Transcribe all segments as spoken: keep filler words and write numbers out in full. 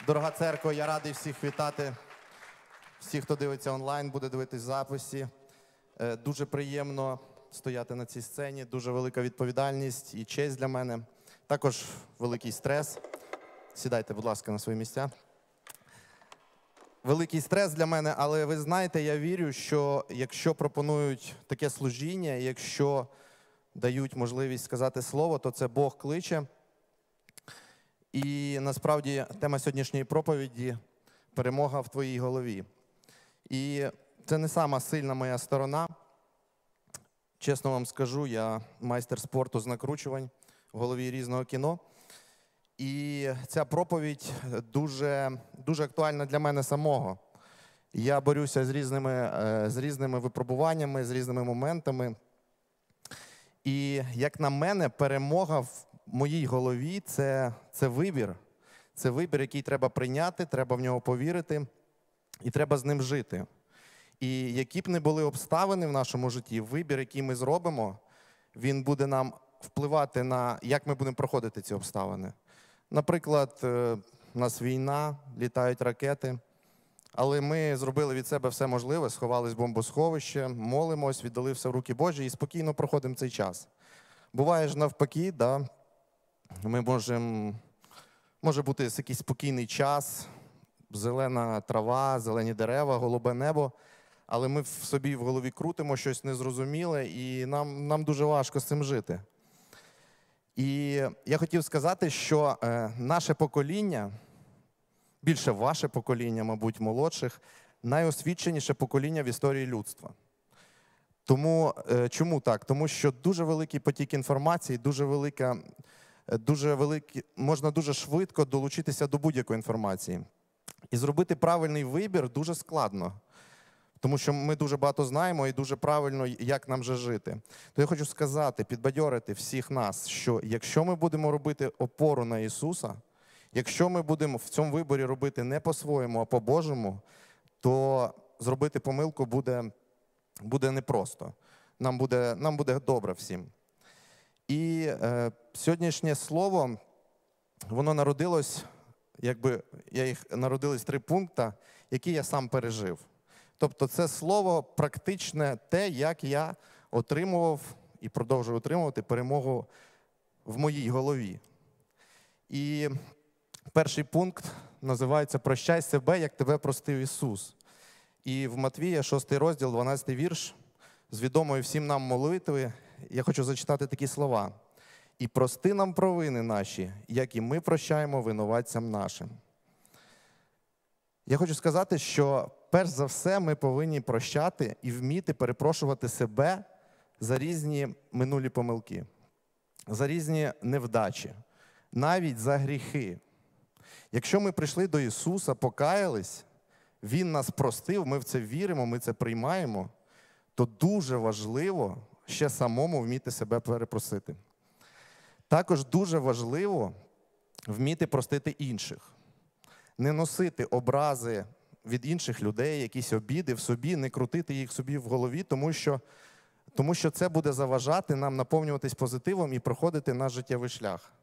Дорога церква, я радий всіх вітати. Всіх, хто дивиться онлайн, буде дивитись в записі. Дуже приємно стояти на цій сцені, дуже велика відповідальність і честь для мене. Також великий стрес. Сідайте, будь ласка, на свої місця. Великий стрес для мене, але ви знаєте, я вірю, що якщо пропонують таке служіння, якщо дають можливість сказати слово, то це Бог кличе. І насправді тема сьогоднішньої проповіді – перемога в твоїй голові. І це не сама сильна моя сторона. Чесно вам скажу, я майстер спорту з накручувань в голові різного кіно. І ця проповідь дуже, дуже актуальна для мене самого. Я борюся з різними, з різними випробуваннями, з різними моментами. І, як на мене, перемога в моїй голові – це, це вибір. Це вибір, який треба прийняти, треба в нього повірити і треба з ним жити. І які б не були обставини в нашому житті, вибір, який ми зробимо, він буде нам впливати на, як ми будемо проходити ці обставини. Наприклад, у нас війна, літають ракети, але ми зробили від себе все можливе, сховались в бомбосховище, молимось, віддали все в руки Божі і спокійно проходимо цей час. Буває ж навпаки, да, ми можемо, може бути якийсь спокійний час, зелена трава, зелені дерева, голубе небо, але ми в собі в голові крутимо щось незрозуміле і нам, нам дуже важко з цим жити. І я хотів сказати, що е, наше покоління, більше ваше покоління, мабуть, молодших, найосвіченіше покоління в історії людства. Тому, е, чому так? Тому що дуже великий потік інформації, дуже велика, дуже великі, можна дуже швидко долучитися до будь-якої інформації. І зробити правильний вибір дуже складно. Тому що ми дуже багато знаємо і дуже правильно, як нам же жити. То я хочу сказати, підбадьорити всіх нас, що якщо ми будемо робити опору на Ісуса, якщо ми будемо в цьому виборі робити не по-своєму, а по-Божому, то зробити помилку буде, буде непросто. Нам буде, нам буде добре всім. І е, сьогоднішнє слово, воно народилось, якби, я їх народились три пункти, які я сам пережив. Тобто це слово практичне те, як я отримував і продовжую отримувати перемогу в моїй голові. І перший пункт називається «Прощай себе, як тебе простив Ісус». І в Матвія, шостий розділ, дванадцятий вірш, з відомої всім нам молитви, я хочу зачитати такі слова. «І прости нам провини наші, як і ми прощаємо винуватцям нашим». Я хочу сказати, що перш за все ми повинні прощати і вміти перепрошувати себе за різні минулі помилки, за різні невдачі, навіть за гріхи. Якщо ми прийшли до Ісуса, покаялись, Він нас простив, ми в це віримо, ми це приймаємо, то дуже важливо ще самому вміти себе перепросити. Також дуже важливо вміти простити інших. Не носити образи від інших людей, якісь обіди в собі, не крутити їх собі в голові, тому що, тому що це буде заважати нам наповнюватись позитивом і проходити наш життєвий шлях.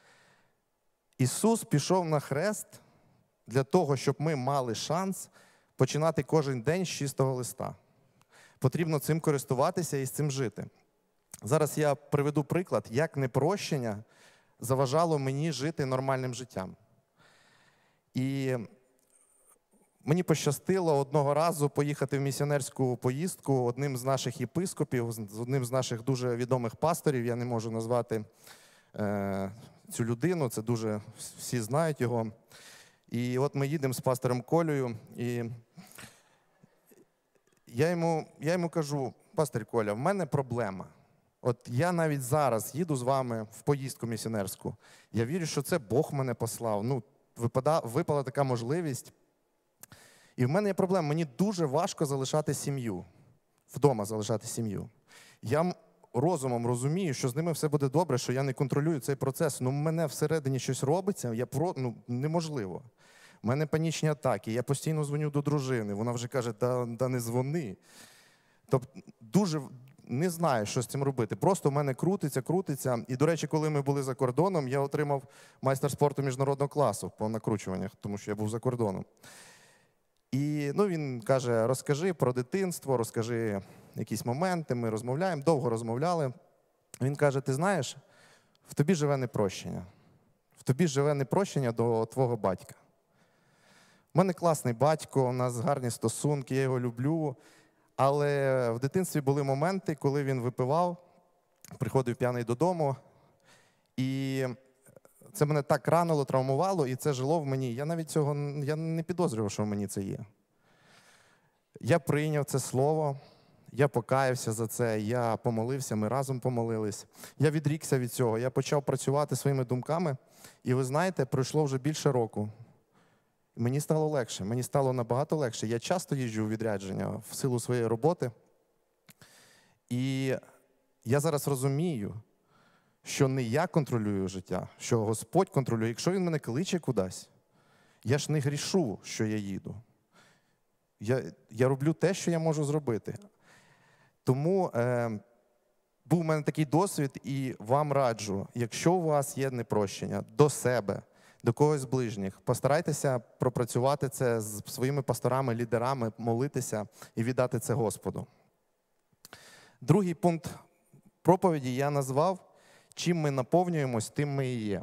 Ісус пішов на хрест для того, щоб ми мали шанс починати кожен день з чистого листа. Потрібно цим користуватися і з цим жити. Зараз я приведу приклад, як непрощення заважало мені жити нормальним життям. І мені пощастило одного разу поїхати в місіонерську поїздку одним з наших єпископів, з одним з наших дуже відомих пасторів. Я не можу назвати е, цю людину, це дуже всі знають його. І от ми їдемо з пастором Колею, і я йому, я йому кажу: пастор Коля, в мене проблема. От я навіть зараз їду з вами в поїздку місіонерську. Я вірю, що це Бог мене послав. Ну, випада, випала така можливість. І в мене є проблема. Мені дуже важко залишати сім'ю. Вдома залишати сім'ю. Я розумом розумію, що з ними все буде добре, що я не контролюю цей процес. Ну, в мене всередині щось робиться, я про... ну, неможливо. У мене панічні атаки, я постійно дзвоню до дружини. Вона вже каже: да, да не дзвони. Тобто дуже, не знаю, що з цим робити. Просто в мене крутиться, крутиться. І, до речі, коли ми були за кордоном, я отримав майстер спорту міжнародного класу по накручуваннях, тому що я був за кордоном. І ну, він каже, розкажи про дитинство, розкажи якісь моменти, ми розмовляємо, довго розмовляли. Він каже, ти знаєш, в тобі живе непрощення. В тобі живе непрощення до твого батька. У мене класний батько, у нас гарні стосунки, я його люблю. Але в дитинстві були моменти, коли він випивав, приходив п'яний додому. І це мене так ранило, травмувало, і це жило в мені. Я навіть цього я не підозрював, що в мені це є. Я прийняв це слово, я покаявся за це, я помолився, ми разом помолились. Я відрікся від цього, я почав працювати своїми думками. І ви знаєте, пройшло вже більше року. Мені стало легше, мені стало набагато легше. Я часто їжджу у відрядження в силу своєї роботи. І я зараз розумію, що не я контролюю життя, що Господь контролює. Якщо Він мене кличе кудись, я ж не грішу, що я їду. Я, я роблю те, що я можу зробити. Тому е, був у мене такий досвід, і вам раджу, якщо у вас є непрощення до себе, до когось з ближніх, постарайтеся пропрацювати це з своїми пасторами, лідерами, молитися і віддати це Господу. Другий пункт проповіді я назвав «Чим ми наповнюємось, тим ми і є».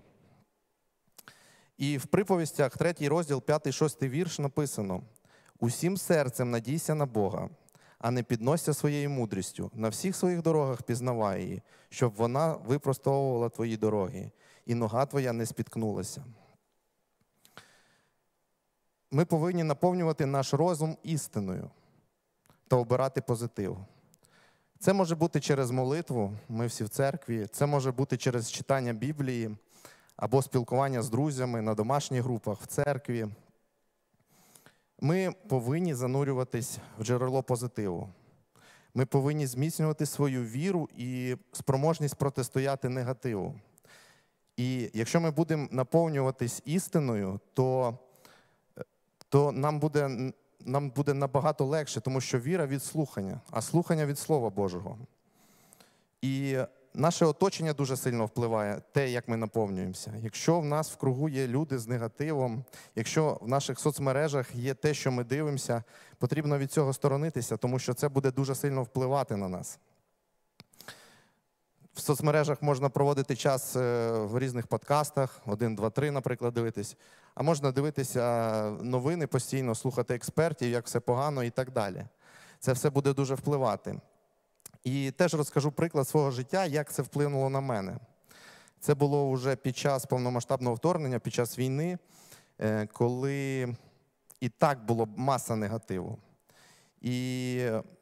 І в приповістях, третій розділ, п'ятий, шостий вірш написано «Усім серцем надійся на Бога, а не підносься своєю мудрістю. На всіх своїх дорогах пізнавай її, щоб вона випростовувала твої дороги, і нога твоя не спіткнулася». Ми повинні наповнювати наш розум істиною та обирати позитив. Це може бути через молитву, ми всі в церкві, це може бути через читання Біблії або спілкування з друзями на домашніх групах, в церкві. Ми повинні занурюватись в джерело позитиву. Ми повинні зміцнювати свою віру і спроможність протистояти негативу. І якщо ми будемо наповнюватись істиною, то, то нам буде, нам буде набагато легше, тому що віра від слухання, а слухання від Слова Божого. І наше оточення дуже сильно впливає, те, як ми наповнюємося. Якщо в нас в кругу є люди з негативом, якщо в наших соцмережах є те, що ми дивимося, потрібно від цього сторонитися, тому що це буде дуже сильно впливати на нас. В соцмережах можна проводити час в різних подкастах, один, два, три, наприклад, дивитись. А можна дивитися новини постійно, слухати експертів, як все погано і так далі. Це все буде дуже впливати. І теж розкажу приклад свого життя, як це вплинуло на мене. Це було вже під час повномасштабного вторгнення, під час війни, коли і так було маса негативу. І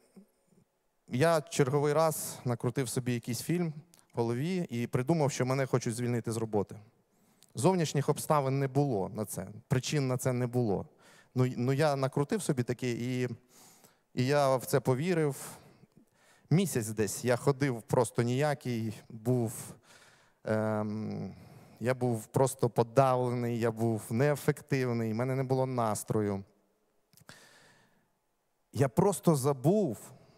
я черговий раз накрутив собі якийсь фільм в голові і придумав, що мене хочуть звільнити з роботи. Зовнішніх обставин не було на це, причин на це не було. Ну, ну я накрутив собі таке, і, і я в це повірив. Місяць десь я ходив просто ніякий, був, ем, я був просто подавлений, я був неефективний, в мене не було настрою. Я просто забув,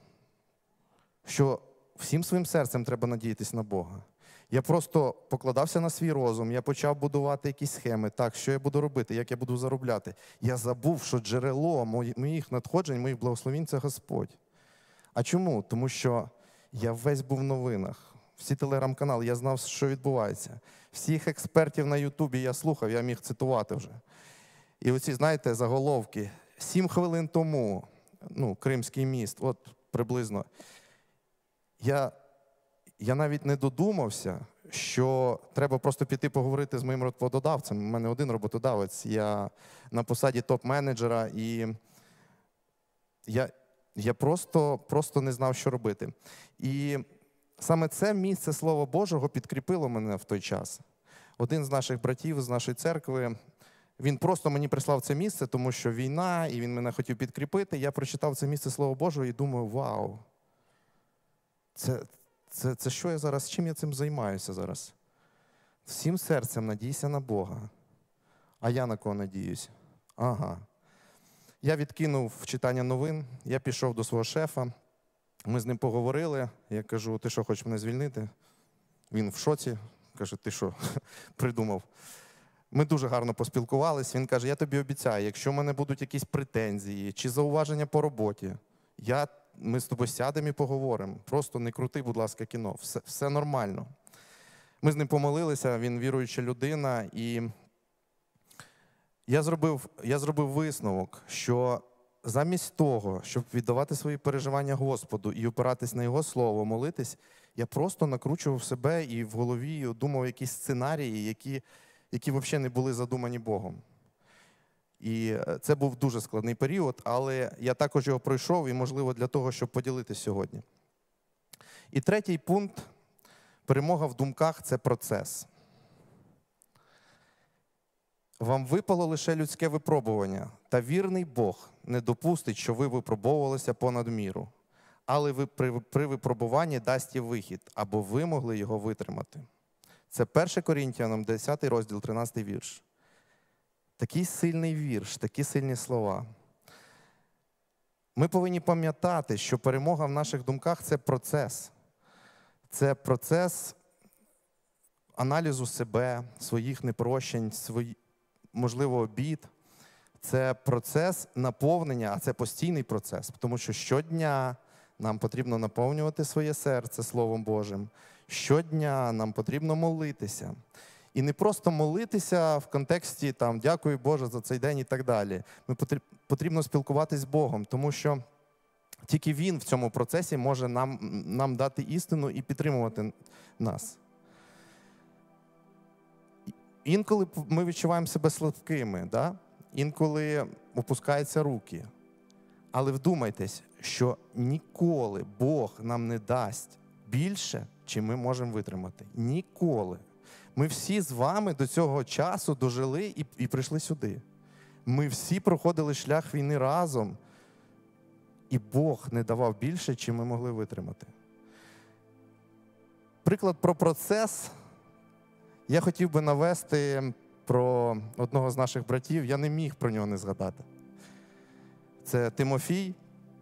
що всім своїм серцем треба надіятись на Бога. Я просто покладався на свій розум, я почав будувати якісь схеми, так, що я буду робити, як я буду заробляти. Я забув, що джерело моїх надходжень, моїх благословінь – це Господь. А чому? Тому що я весь був в новинах, всі телеграм-канали, я знав, що відбувається. Всіх експертів на Ютубі я слухав, я міг цитувати вже. І оці, знаєте, заголовки. Сім хвилин тому, ну, Кримський міст, от приблизно. Я, я навіть не додумався, що треба просто піти поговорити з моїм роботодавцем. У мене один роботодавець, я на посаді топ-менеджера, і я... Я просто, просто не знав, що робити. І саме це місце Слова Божого підкріпило мене в той час. Один з наших братів, з нашої церкви, він просто мені прислав це місце, тому що війна, і він мене хотів підкріпити. Я прочитав це місце Слова Божого і думаю, вау, це, це, це що я зараз, чим я цим займаюся зараз? Всім серцем надійся на Бога. А я на кого надіюсь? Ага. Я відкинув читання новин, я пішов до свого шефа, Ми з ним поговорили, я кажу, ти що, хочеш мене звільнити? Він в шоці, каже, ти що, придумав? Ми дуже гарно поспілкувалися, він каже, я тобі обіцяю, якщо в мене будуть якісь претензії чи зауваження по роботі, я, ми з тобою сядемо і поговоримо. Просто не крути, будь ласка, кіно, все, все нормально. Ми з ним помолилися, він віруюча людина, і я зробив, я зробив висновок, що замість того, щоб віддавати свої переживання Господу і опиратись на Його Слово, молитись, я просто накручував себе і в голові думав якісь сценарії, які, які взагалі не були задумані Богом. І це був дуже складний період, але я також його пройшов, і, можливо, для того, щоб поділитися сьогодні. І третій пункт – перемога в думках – це процес. Вам випало лише людське випробування, та вірний Бог не допустить, що ви випробовувалися понад міру. Але ви при, при випробуванні дасть і вихід, або ви могли його витримати. Це перше Коринтянам, десятий розділ, тринадцятий вірш. Такий сильний вірш, такі сильні слова. Ми повинні пам'ятати, що перемога в наших думках – це процес. Це процес аналізу себе, своїх непрощень, свої, можливо, обід. Це процес наповнення, а це постійний процес. Тому що щодня нам потрібно наповнювати своє серце Словом Божим. Щодня нам потрібно молитися. І не просто молитися в контексті там «Дякую, Боже, за цей день» і так далі. Ми потрібно спілкуватись з Богом, тому що тільки Він в цьому процесі може нам, нам дати істину і підтримувати нас. Інколи ми відчуваємо себе слабкими, да? Інколи опускаються руки. Але вдумайтесь, що ніколи Бог нам не дасть більше, чим ми можемо витримати. Ніколи. Ми всі з вами до цього часу дожили і, і прийшли сюди. Ми всі проходили шлях війни разом, і Бог не давав більше, чим ми могли витримати. Приклад про процес я хотів би навести про одного з наших братів, я не міг про нього не згадати. Це Тимофій,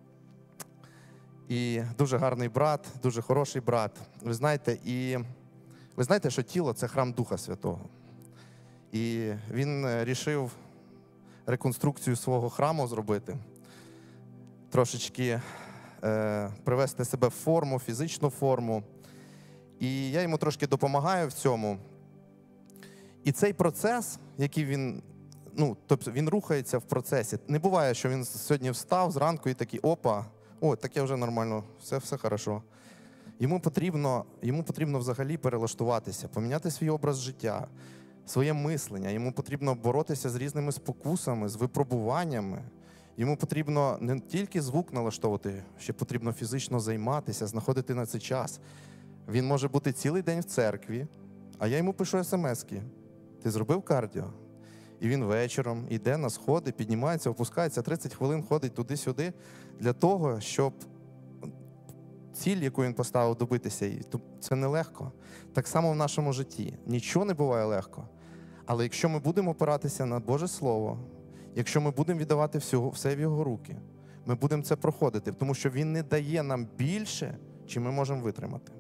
і дуже гарний брат, дуже хороший брат. Ви знаєте, і ви знаєте, що тіло – це храм Духа Святого. І він вирішив реконструкцію свого храму зробити, трошечки е, привести себе в форму, фізичну форму. І я йому трошки допомагаю в цьому. І цей процес, який він, ну, тобто він рухається в процесі. Не буває, що він сьогодні встав зранку і такий, опа, о, таке вже нормально, все, все хорошо. Йому потрібно, йому потрібно взагалі перелаштуватися, поміняти свій образ життя, своє мислення. Йому потрібно боротися з різними спокусами, з випробуваннями. Йому потрібно не тільки звук налаштовувати, ще потрібно фізично займатися, знаходити на це час. Він може бути цілий день в церкві, а я йому пишу смски. Ти зробив кардіо? І він вечором йде на сходи, піднімається, опускається, тридцять хвилин ходить туди-сюди для того, щоб ціль, яку він поставив, добитися її. Це нелегко. Так само в нашому житті. Нічого не буває легко. Але якщо ми будемо опиратися на Боже Слово, якщо ми будемо віддавати всього, все в Його руки, ми будемо це проходити, тому що Він не дає нам більше, чим ми можемо витримати.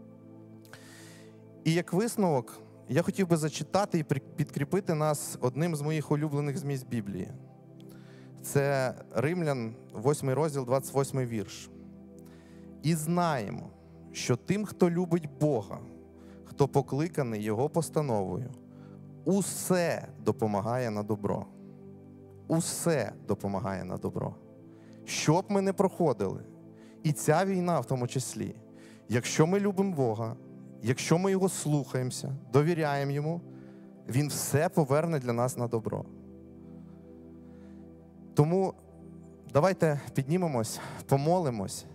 І як висновок, я хотів би зачитати і підкріпити нас одним з моїх улюблених зміст Біблії. Це Римлян, восьмий розділ, двадцять восьмий вірш. «І знаємо, що тим, хто любить Бога, хто покликаний Його постановою, усе допомагає на добро». Усе допомагає на добро. Що б ми не проходили, і ця війна в тому числі, якщо ми любимо Бога, якщо ми Його слухаємося, довіряємо Йому, Він все поверне для нас на добро. Тому давайте піднімемось, помолимось.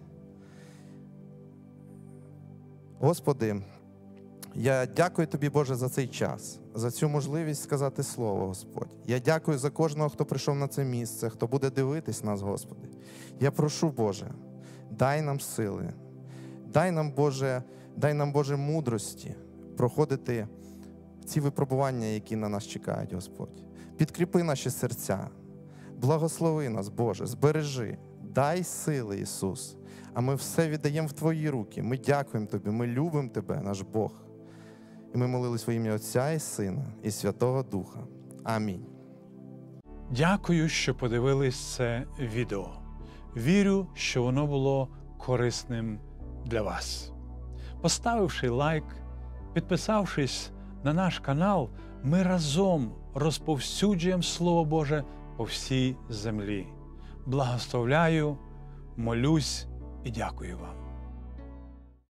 Господи, я дякую Тобі, Боже, за цей час, за цю можливість сказати Слово, Господь. Я дякую за кожного, хто прийшов на це місце, хто буде дивитись нас, Господи. Я прошу, Боже, дай нам сили, дай нам, Боже, дай нам, Боже, мудрості проходити ці випробування, які на нас чекають, Господь. Підкріпи наші серця, благослови нас, Боже, збережи, дай сили, Ісус. а ми все віддаємо в Твої руки. Ми дякуємо Тобі, ми любимо Тебе, наш Бог. І ми молили своє ім'я Отця і Сина, і Святого Духа. Амінь. Дякую, що подивились це відео. Вірю, що воно було корисним для вас. Поставивши лайк, підписавшись на наш канал, ми разом розповсюджуємо Слово Боже по всій землі. Благословляю, молюсь і дякую вам.